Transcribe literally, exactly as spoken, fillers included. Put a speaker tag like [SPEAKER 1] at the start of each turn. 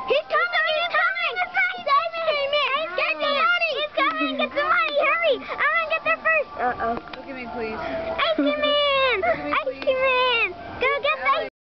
[SPEAKER 1] He's coming! He's coming! He's came in! Get the money! He's coming! Get the money! Hurry! I'm gonna get there first!
[SPEAKER 2] Uh-oh.
[SPEAKER 3] Look at me, please.
[SPEAKER 1] Ice cream man!